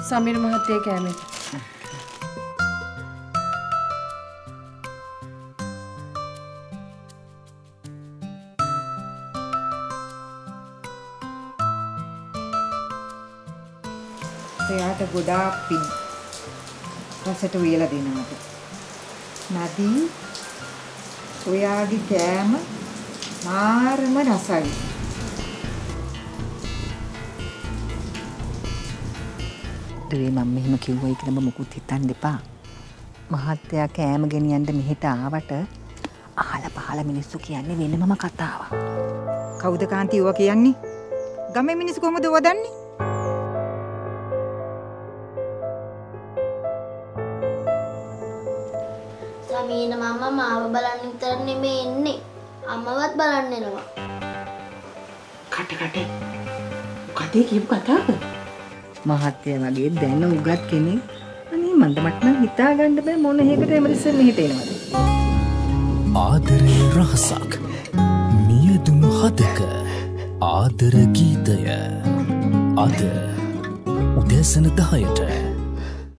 සමීර මහත්තයා කෑමේ. එයාට ගොඩාක් පිං රසට උයලා දෙනවාද නදී ඔයාගේ කෑම මාරම රසයි. දුවේ මම මෙහෙම කිව්වයි කියලා මම මුකුත් හිතන්න එපා. මහත්තයා කෑම ගෙනියන්න මෙහෙට ආවට අහල පහල මිනිස්සු කියන්නේ වෙනමම කතාවක්. කවුද කාන්ති ඔවා කියන්නේ? ගමේ මිනිස්සු කොහොමද ඔවා දන්නේ? සමීන මම මාව බලන්න විතර නෙමෙයි එන්නේ. අම්මවත් බලන්න එනවා. කට මොකද කියපු කතාව? මහත්තයා වගේ දැන උගත් කෙනෙක් අනේ මට නම් හිතා ගන්න බෑ මොන හේකට එමරිස්සෙන් මෙහෙට එනවද? ආදරේ රහසක් මියදුණු හදක ආදර ගීතය අද උදෑසන 10ට